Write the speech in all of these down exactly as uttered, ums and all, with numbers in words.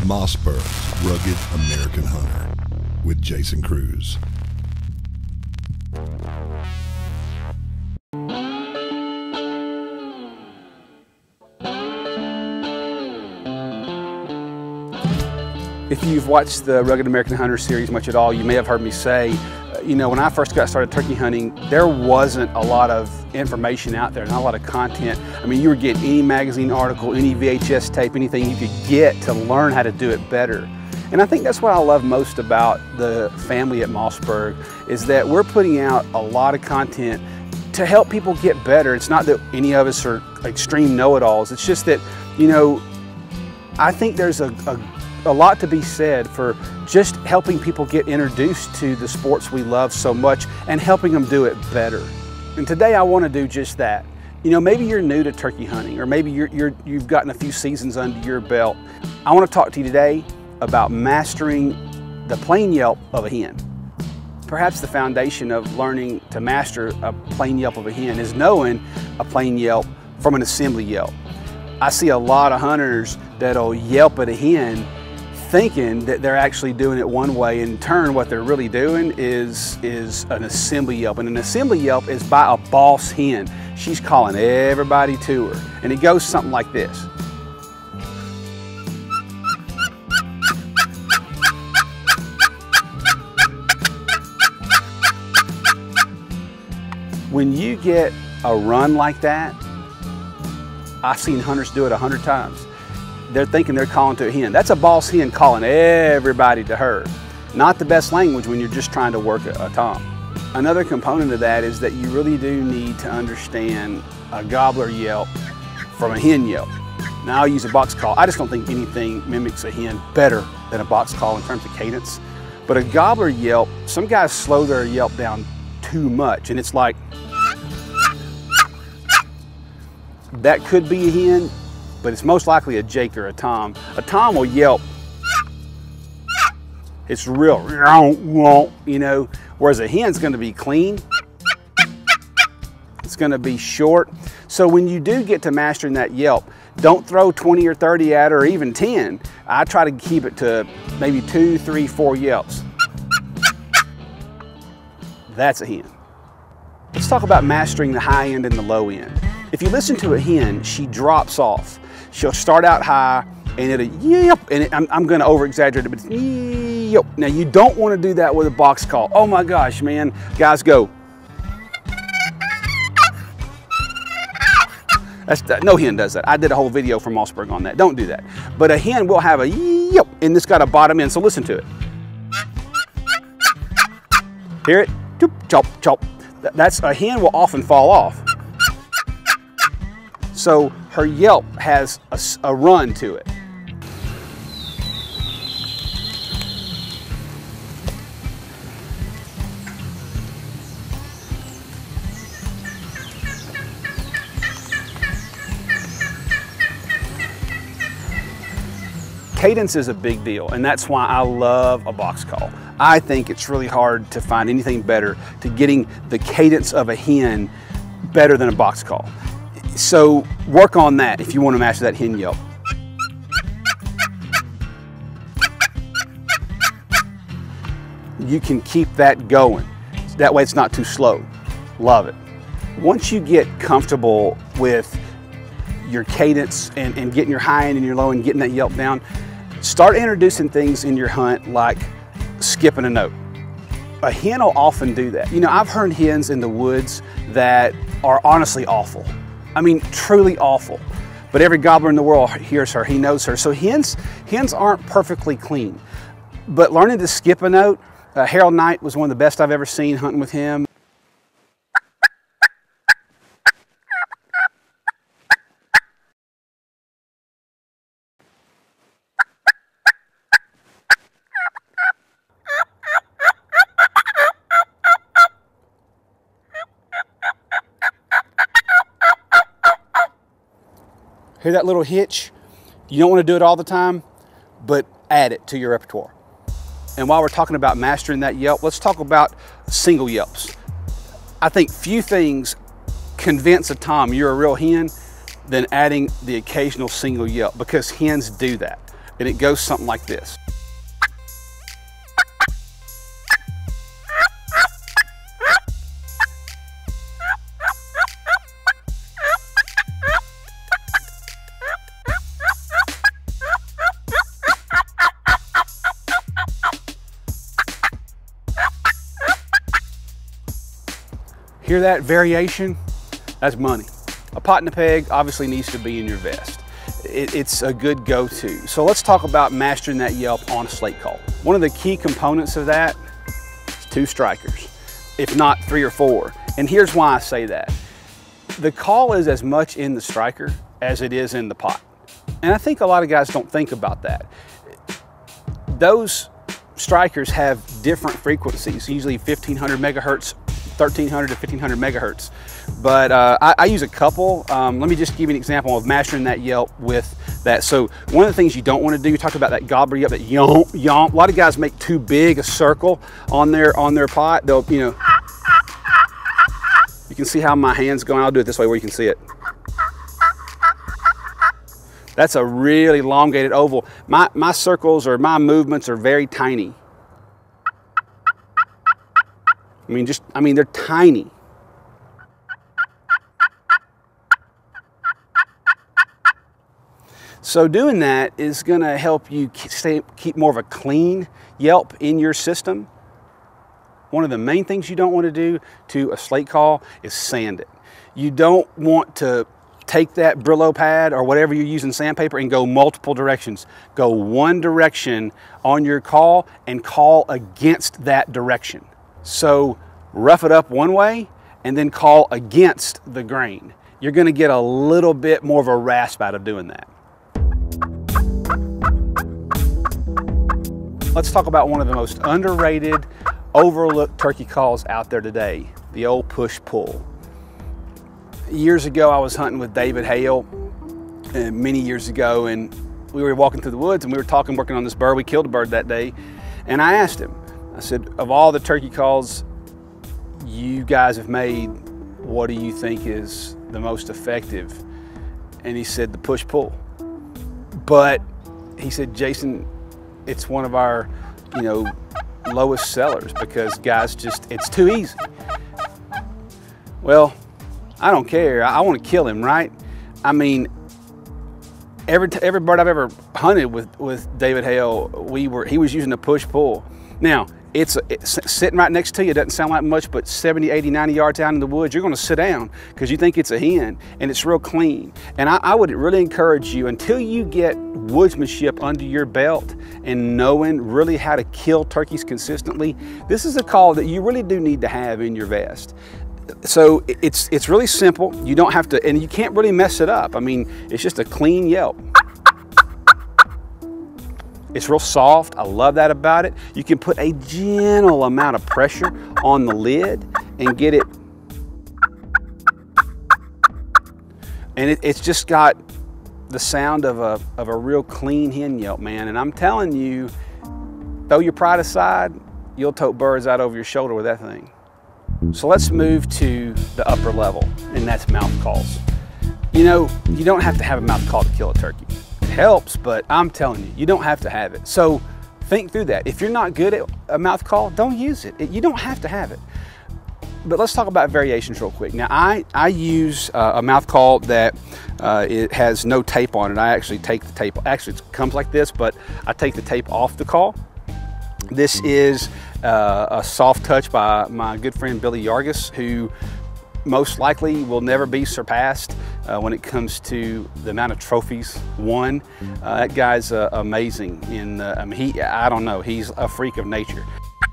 Mossberg's Rugged American Hunter with Jason Cruz. If you've watched the Rugged American Hunter series much at all, you may have heard me say, you know, when I first got started turkey hunting, there wasn't a lot of information out there, not a lot of content. I mean, you were getting any magazine article, any V H S tape, anything you could get to learn how to do it better. And I think that's what I love most about the family at Mossberg, is that we're putting out a lot of content to help people get better. It's not that any of us are extreme know-it-alls. It's just that, you know, I think there's a, a a lot to be said for just helping people get introduced to the sports we love so much and helping them do it better. And today I want to do just that. You know, maybe you're new to turkey hunting, or maybe you're, you're, you've gotten a few seasons under your belt. I want to talk to you today about mastering the plain yelp of a hen. Perhaps the foundation of learning to master a plain yelp of a hen is knowing a plain yelp from an assembly yelp. I see a lot of hunters that'll yelp at a hen thinking that they're actually doing it one way. In turn, what they're really doing is, is an assembly yelp. And an assembly yelp is by a boss hen. She's calling everybody to her. And it goes something like this. When you get a run like that, I've seen hunters do it a hundred times. They're thinking they're calling to a hen. That's a boss hen calling everybody to her. Not the best language when you're just trying to work a, a tom. Another component of that is that you really do need to understand a gobbler yelp from a hen yelp. Now I'll use a box call. I just don't think anything mimics a hen better than a box call in terms of cadence. But a gobbler yelp, some guys slow their yelp down too much, and it's like, that could be a hen, but it's most likely a jake or a tom. A tom will yelp. It's real, you know, whereas a hen's gonna be clean. It's gonna be short. So when you do get to mastering that yelp, don't throw twenty or thirty at her, or even ten. I try to keep it to maybe two, three, four yelps. That's a hen. Let's talk about mastering the high end and the low end. If you listen to a hen, she drops off. She'll start out high, and it'll yelp, and it, I'm, I'm gonna over exaggerate it, but it's yelp. Now you don't wanna do that with a box call. Oh my gosh, man. Guys, go. That's, no hen does that. I did a whole video from Mossberg on that. Don't do that. But a hen will have a yelp, and it's got a bottom end, so listen to it. Hear it? Chop, chop. That's, a hen will often fall off. So her yelp has a, a run to it. Cadence is a big deal, and that's why I love a box call. I think it's really hard to find anything better to getting the cadence of a hen better than a box call. So work on that if you want to master that hen yelp. You can keep that going. That way it's not too slow. Love it. Once you get comfortable with your cadence and, and getting your high end and your low end, getting that yelp down, start introducing things in your hunt like skipping a note. A hen will often do that. You know, I've heard hens in the woods that are honestly awful. I mean, truly awful. But every gobbler in the world hears her, he knows her. So hens, hens aren't perfectly clean. But learning to skip a note, uh, Harold Knight was one of the best I've ever seen hunting with him. Hear that little hitch? You don't want to do it all the time, but add it to your repertoire. And while we're talking about mastering that yelp, let's talk about single yelps. I think few things convince a tom you're a real hen than adding the occasional single yelp, because hens do that. And it goes something like this. Hear that variation? That's money. A pot and a peg obviously needs to be in your vest. It, it's a good go-to. So let's talk about mastering that Yelp on a slate call. One of the key components of that is two strikers, if not three or four. And here's why I say that. The call is as much in the striker as it is in the pot. And I think a lot of guys don't think about that. Those strikers have different frequencies, usually fifteen hundred megahertz, thirteen hundred to fifteen hundred megahertz. But uh, I, I use a couple. Um, let me just give you an example of mastering that Yelp with that. So one of the things you don't want to do, you talked about that gobbler Yelp, that yomp, yomp. A lot of guys make too big a circle on their, on their pot. They'll, you know, you can see how my hand's going. I'll do it this way where you can see it. That's a really elongated oval. My, my circles or my movements are very tiny. I mean, just, I mean, they're tiny. So doing that is gonna help you stay, keep more of a clean Yelp in your system. One of the main things you don't want to do to a slate call is sand it. You don't want to take that Brillo pad or whatever you're using sandpaper and go multiple directions. Go one direction on your call and call against that direction. So rough it up one way and then call against the grain. You're gonna get a little bit more of a rasp out of doing that. Let's talk about one of the most underrated, overlooked turkey calls out there today, the old push-pull. Years ago, I was hunting with David Hale, uh, many years ago, and we were walking through the woods and we were talking, working on this bird. We killed a bird that day, and I asked him, I said, of all the turkey calls you guys have made, what do you think is the most effective? And he said the push-pull. But he said, Jason, it's one of our, you know, lowest sellers because guys just, it's too easy. Well, I don't care. I, I want to kill him, right? I mean, every every bird I've ever hunted with with David Hale, we were he was using a push pull. Now it's, it's sitting right next to you. It doesn't sound like much, but seventy, eighty, ninety yards out in the woods, you're going to sit down because you think it's a hen, and it's real clean. And I, I would really encourage you, until you get woodsmanship under your belt and knowing really how to kill turkeys consistently, this is a call that you really do need to have in your vest. So it's it's really simple. You don't have to, and you can't really mess it up. I mean, it's just a clean Yelp. It's real soft. I love that about it. You can put a gentle amount of pressure on the lid and get it. And it, it's just got the sound of a, of a real clean hen Yelp, man. And I'm telling you, throw your pride aside, you'll tote birds out over your shoulder with that thing. So let's move to the upper level, and that's mouth calls. You know, you don't have to have a mouth call to kill a turkey. It helps, but I'm telling you, you don't have to have it. So think through that. If you're not good at a mouth call, don't use it. You don't have to have it. But let's talk about variations real quick. Now, I, I use uh, a mouth call that uh, it has no tape on it. I actually take the tape, actually it comes like this, but I take the tape off the call. This is uh, a soft touch by my good friend Billy Yargis, who most likely will never be surpassed uh, when it comes to the amount of trophies won. Uh, that guy's uh, amazing. In uh, I mean, he, I don't know, he's a freak of nature.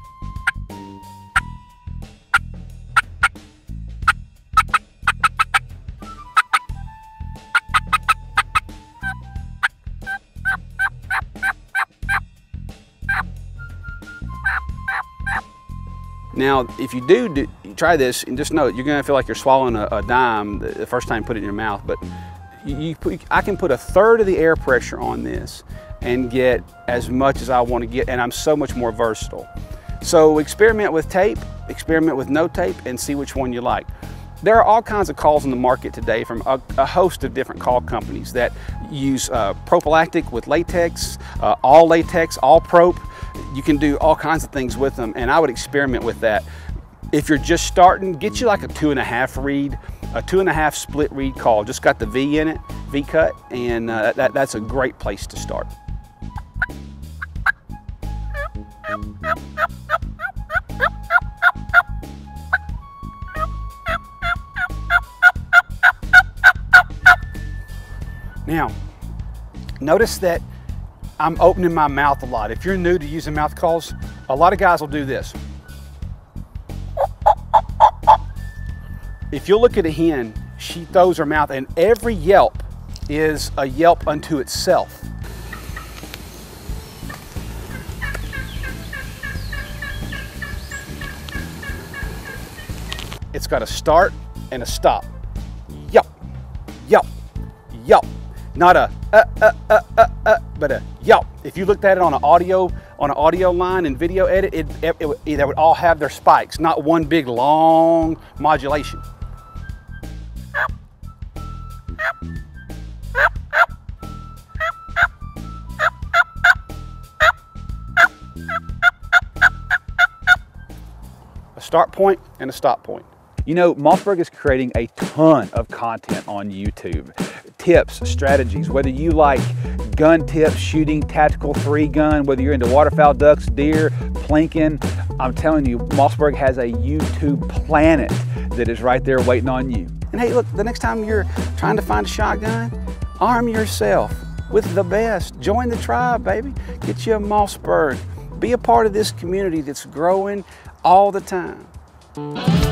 Now, if you do, do try this, and just know you're gonna feel like you're swallowing a, a dime the first time you put it in your mouth, but you, you put, I can put a third of the air pressure on this and get as much as I want to get, and I'm so much more versatile. So experiment with tape, experiment with no tape, and see which one you like. There are all kinds of calls in the market today from a, a host of different call companies that use uh, prophylactic with latex, uh, all latex, all prop. You can do all kinds of things with them, and I would experiment with that. If you're just starting, get you like a two and a half reed, a two and a half split reed call. Just got the V in it, V cut, and uh, that, that's a great place to start. Now, notice that I'm opening my mouth a lot. If you're new to using mouth calls, a lot of guys will do this. If you look at a hen, she throws her mouth, and every yelp is a yelp unto itself. It's got a start and a stop. Yelp, yelp, yelp. Not a uh, uh, uh, uh, uh, but a yelp. If you looked at it on an audio on an audio line and video edit, it, it, it, it, they would all have their spikes, not one big long modulation. A start point and a stop point. You know, Mossberg is creating a ton of content on YouTube. Tips, strategies, whether you like gun tips, shooting tactical three gun, whether you're into waterfowl, ducks, deer, plinking, I'm telling you, Mossberg has a YouTube planet that is right there waiting on you. And hey, look, the next time you're trying to find a shotgun, arm yourself with the best. Join the tribe, baby. Get you a Mossberg. Be a part of this community that's growing all the time.